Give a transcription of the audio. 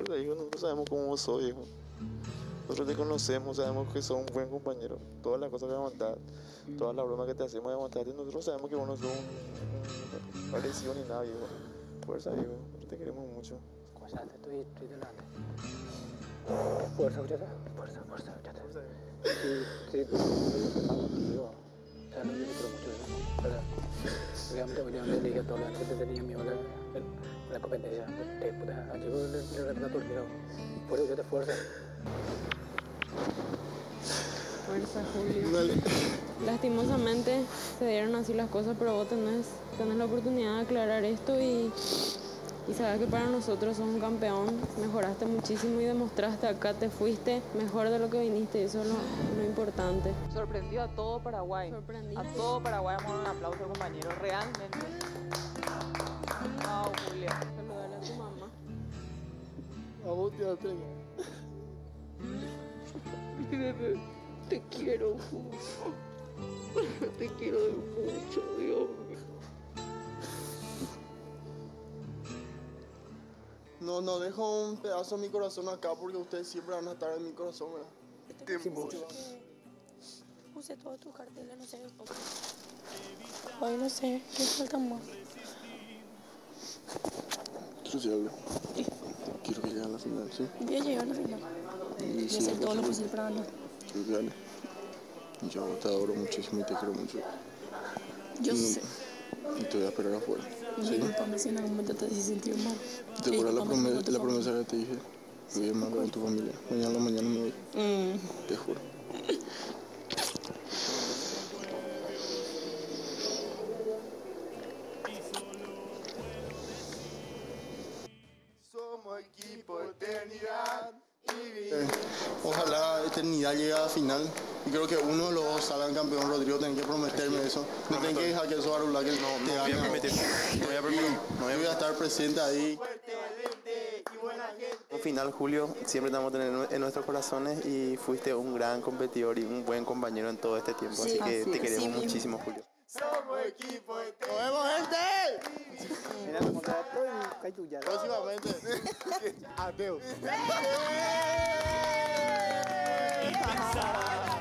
le digo, nosotros sabemos cómo vos sos, hijo. Nosotros te conocemos, sabemos que sos un buen compañero. Todas las cosas que aguantás, todas las bromas que te hacemos de aguantarte, nosotros sabemos que vos no sos un parecido ni nada, hijo. Fuerza, hijo. Nosotros te queremos mucho. Escuchate, estoy delante. Fuerza, escuchate. Fuerza, escuchate. Sí, contigo. O sea, no, yo te quiero mucho, ¿verdad? Obviamente le dije a todos los que te tenía miedo la competencia. A chico le retrato el miedo. Fuerza, fuerza. Fuerza, Julio. Dale. Lastimosamente se dieron así las cosas, pero vos tenés la oportunidad de aclarar esto y sabes que para nosotros sos un campeón, mejoraste muchísimo y demostraste acá, te fuiste mejor de lo que viniste y eso es lo importante. Sorprendió a todo Paraguay. Sorprendiste. A todo Paraguay, vamos a dar un aplauso, compañero, realmente. Wow, Julio. Saludale a tu mamá. A vos te atrevo. Mi bebé, te quiero mucho. Te quiero mucho, Dios mío. No dejo un pedazo de mi corazón acá porque ustedes siempre van a estar en mi corazón, ¿verdad? Sí, mucho. Puse todos tus carteles, no sé. Hoy no sé, ¿qué falta más? Quiero decir algo. Quiero que llegue a la final, ¿sí? Voy a llegar a la final. Voy a hacer todo lo posible para ganar. Quiero que gane. Yo te adoro muchísimo y te quiero mucho. Yo sé. Y te voy a esperar afuera. No me culpame si en algún momento te has sentido mal. ¿Te acuerdas la promesa que te dije? Que voy a irme con tu familia. Mañana a la mañana me voy. Te juro. Somos equipo eternidad. Ojalá eternidad llegue a la final. Y creo que uno de los dos salgan campeón. Rodrigo, tenés que prometerme eso. No tenés que dejar que eso Arula que no te gane. No voy a prometer. Yo voy a estar presente ahí. Un final, Julio, siempre te vamos a tener en nuestros corazones y fuiste un gran competidor y un buen compañero en todo este tiempo. Sí, así que te queremos sí, muchísimo, Julio. Somos equipo. ¡Nos vemos, gente! Mira, como te y cae tuya. Próximamente. Adeus.